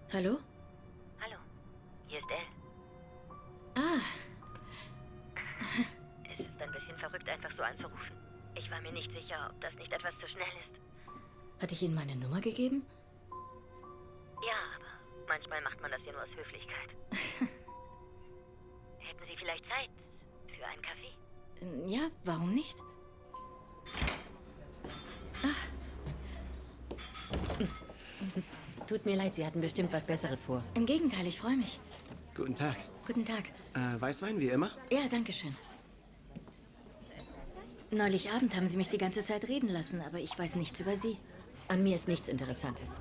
Hallo? Hallo, hier ist Elle. Ah, Es ist ein bisschen verrückt, einfach so anzurufen. Ich war mir nicht sicher, ob das nicht etwas zu schnell ist. hatte ich Ihnen meine Nummer gegeben? Ja, aber manchmal macht man das ja nur aus Höflichkeit. Hätten Sie vielleicht Zeit für einen Kaffee? Ja, warum nicht? Tut mir leid, Sie hatten bestimmt was Besseres vor. Im Gegenteil, ich freue mich. Guten Tag. Guten Tag. Weißwein wie immer? Ja, danke schön. Neulich Abend haben Sie mich die ganze Zeit reden lassen, aber ich weiß nichts über Sie. An mir ist nichts Interessantes.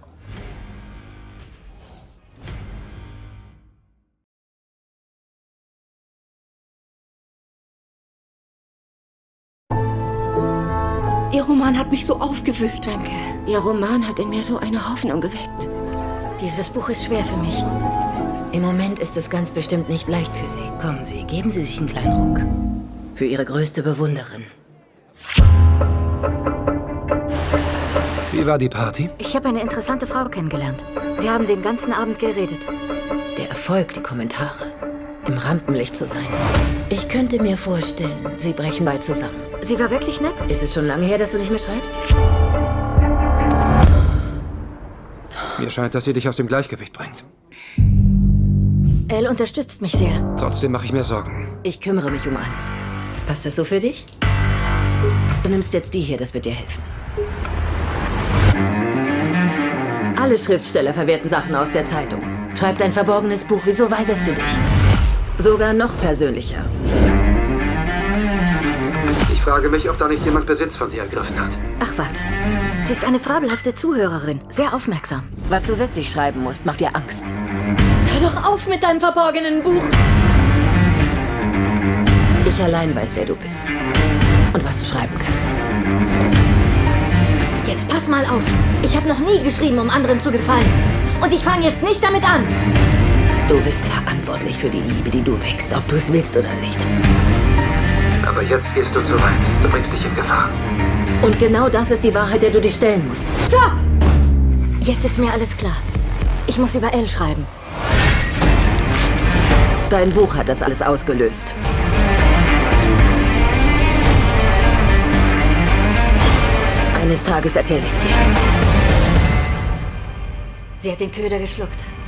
Ihr Roman hat mich so aufgewühlt. Danke. Ihr Roman hat in mir so eine Hoffnung geweckt. Dieses Buch ist schwer für mich. Im Moment ist es ganz bestimmt nicht leicht für Sie. Kommen Sie, geben Sie sich einen kleinen Ruck. Für Ihre größte Bewunderin. Wie war die Party? Ich habe eine interessante Frau kennengelernt. Wir haben den ganzen Abend geredet. Der Erfolg, die Kommentare. Im Rampenlicht zu sein. Ich könnte mir vorstellen, Sie brechen bald zusammen. Sie war wirklich nett? Ist es schon lange her, dass du nicht mehr schreibst? Mir scheint, dass sie dich aus dem Gleichgewicht bringt. Elle unterstützt mich sehr. Trotzdem mache ich mir Sorgen. Ich kümmere mich um alles. Passt das so für dich? Du nimmst jetzt die hier, das wird dir helfen. Alle Schriftsteller verwerten Sachen aus der Zeitung. Schreib dein verborgenes Buch, wieso weigerst du dich? Sogar noch persönlicher. Ich frage mich, ob da nicht jemand Besitz von dir ergriffen hat. Ach was. Sie ist eine fabelhafte Zuhörerin. Sehr aufmerksam. Was du wirklich schreiben musst, macht dir Angst. Hör doch auf mit deinem verborgenen Buch! Ich allein weiß, wer du bist. Und was du schreiben kannst. Jetzt pass mal auf. Ich habe noch nie geschrieben, um anderen zu gefallen. Und ich fange jetzt nicht damit an. Du bist verantwortlich für die Liebe, die du wächst, ob du es willst oder nicht. Aber jetzt gehst du zu weit. Du bringst dich in Gefahr. Und genau das ist die Wahrheit, der du dich stellen musst. Stopp! Jetzt ist mir alles klar. Ich muss über Elle schreiben. Dein Buch hat das alles ausgelöst. Eines Tages erzähle ich's dir. Sie hat den Köder geschluckt.